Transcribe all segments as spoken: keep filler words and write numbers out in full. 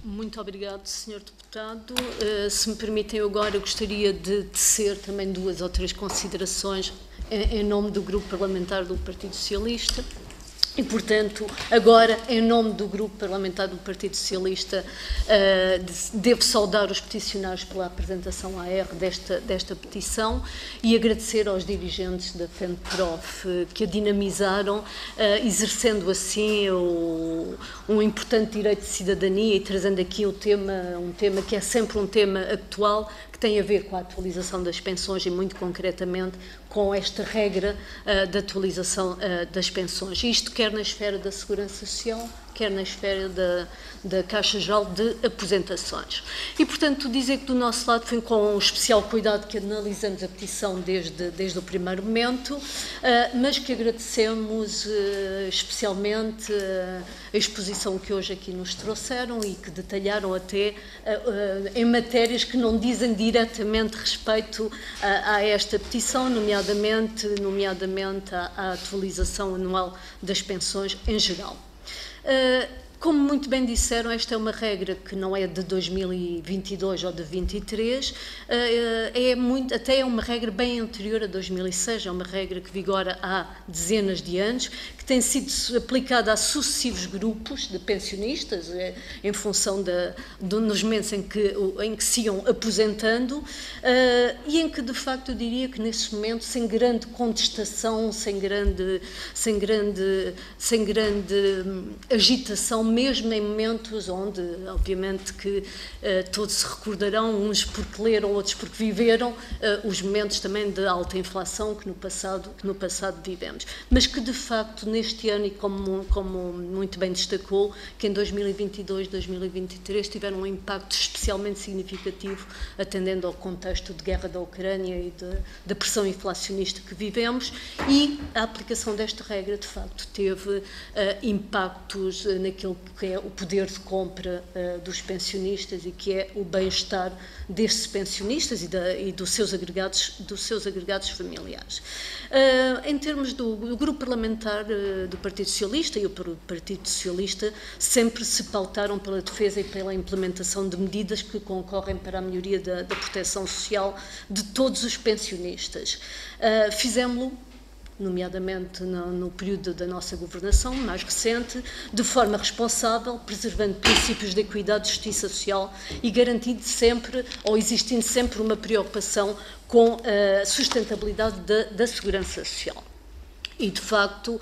Muito obrigado, senhor Deputado. Uh, se me permitem, eu agora gostaria de tecer também duas ou três considerações em, em nome do Grupo Parlamentar do Partido Socialista. E, portanto, agora, em nome do Grupo Parlamentar do Partido Socialista, uh, devo saudar os peticionários pela apresentação à R desta, desta petição e agradecer aos dirigentes da FENPROF uh, que a dinamizaram, uh, exercendo assim o, um importante direito de cidadania e trazendo aqui o tema, um tema que é sempre um tema atual, que tem a ver com a atualização das pensões e, muito concretamente, com esta regra uh, de atualização uh, das pensões. Isto quer na esfera da Segurança Social, quer na esfera da, da Caixa Geral de Aposentações. E, portanto, dizer que do nosso lado foi com um especial cuidado que analisamos a petição desde, desde o primeiro momento, uh, mas que agradecemos uh, especialmente uh, a exposição que hoje aqui nos trouxeram e que detalharam até uh, uh, em matérias que não dizem diretamente respeito a, a esta petição, nomeadamente, nomeadamente à, à atualização anual das pensões em geral. Uh, como muito bem disseram, esta é uma regra que não é de dois mil e vinte e dois ou de vinte e três, uh, é muito, até é uma regra bem anterior a dois mil e seis, é uma regra que vigora há dezenas de anos, que tem sido aplicada a sucessivos grupos de pensionistas, é, em função da, de, nos momentos em que, em que se iam aposentando, uh, e em que, de facto, eu diria que nesse momento, sem grande contestação, sem grande, sem grande, sem grande agitação, mesmo em momentos onde, obviamente, que uh, todos se recordarão, uns porque leram, outros porque viveram, uh, os momentos também de alta inflação que no passado, que no passado vivemos. Mas que, de facto, neste ano, e como, como muito bem destacou, que em dois mil e vinte e dois, dois mil e vinte e três tiveram um impacto especialmente significativo, atendendo ao contexto de guerra da Ucrânia e da pressão inflacionista que vivemos, e a aplicação desta regra, de facto, teve uh, impactos uh, naquilo que é o poder de compra uh, dos pensionistas e que é o bem-estar destes pensionistas e, da, e dos seus agregados, dos seus agregados familiares. Uh, em termos do, do grupo parlamentar uh, do Partido Socialista, e o Partido Socialista sempre se pautaram pela defesa e pela implementação de medidas que concorrem para a melhoria da, da proteção social de todos os pensionistas. Uh, fizemos-lo nomeadamente no, no período da nossa governação mais recente, de forma responsável, preservando princípios de equidade e justiça social e garantindo sempre, ou existindo sempre, uma preocupação com a sustentabilidade da, da segurança social. E, de facto,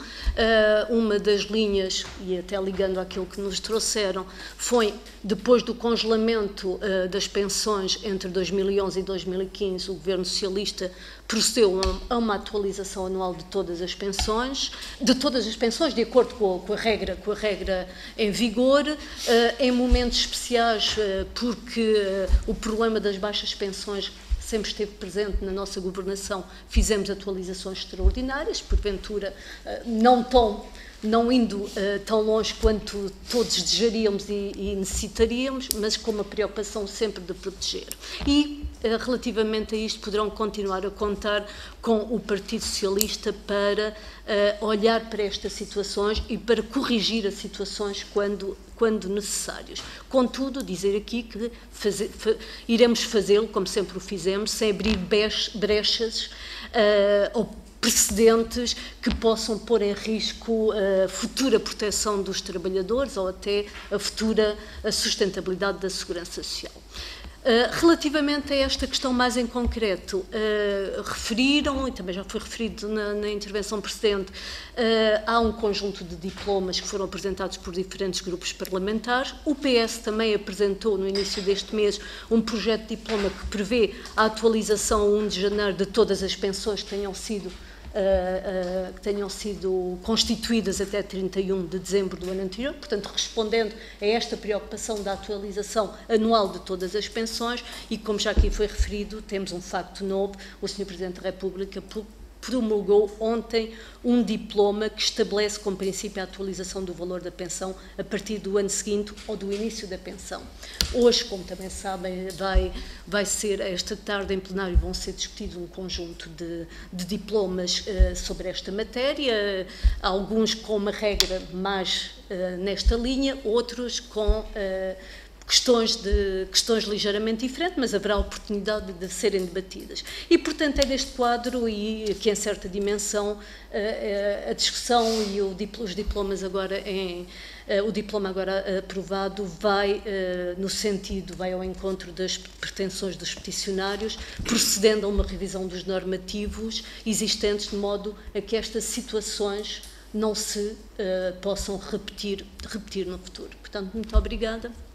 uma das linhas, e até ligando àquilo que nos trouxeram, foi, depois do congelamento das pensões entre dois mil e onze e dois mil e quinze, o Governo Socialista procedeu a uma atualização anual de todas as pensões, de todas as pensões, de acordo com a, com a, regra, com a regra em vigor, em momentos especiais, porque o problema das baixas pensões sempre esteve presente na nossa governação, fizemos atualizações extraordinárias, porventura não tão, não indo uh, tão longe quanto todos desejaríamos e, e necessitaríamos, mas com uma preocupação sempre de proteger. E, uh, relativamente a isto, poderão continuar a contar com o Partido Socialista para uh, olhar para estas situações e para corrigir as situações quando quando necessários. Contudo, dizer aqui que fazer, fa, iremos fazê-lo, como sempre o fizemos, sem abrir brechas uh, ou precedentes que possam pôr em risco a futura proteção dos trabalhadores ou até a futura a sustentabilidade da segurança social. Uh, relativamente a esta questão mais em concreto, uh, referiram, e também já foi referido na, na intervenção precedente, uh, há um conjunto de diplomas que foram apresentados por diferentes grupos parlamentares. O P S também apresentou, no início deste mês, um projeto de diploma que prevê a atualização a um de janeiro de todas as pensões que tenham sido Uh, uh, que tenham sido constituídas até trinta e um de dezembro do ano anterior, portanto, respondendo a esta preocupação da atualização anual de todas as pensões, e como já aqui foi referido, temos um facto novo: o senhor Presidente da República promulgou ontem um diploma que estabelece como princípio a atualização do valor da pensão a partir do ano seguinte ou do início da pensão. Hoje, como também sabem, vai, vai ser, esta tarde em plenário, vão ser discutidos um conjunto de, de diplomas uh, sobre esta matéria, alguns com uma regra mais uh, nesta linha, outros com... Uh, questões, de, questões ligeiramente diferentes, mas haverá oportunidade de serem debatidas. E, portanto, é deste quadro e que, em certa dimensão, a, a discussão e o, os diplomas agora em... o diploma agora aprovado vai no sentido, vai ao encontro das pretensões dos peticionários, procedendo a uma revisão dos normativos existentes, de modo a que estas situações não se uh, possam repetir, repetir no futuro. Portanto, muito obrigada.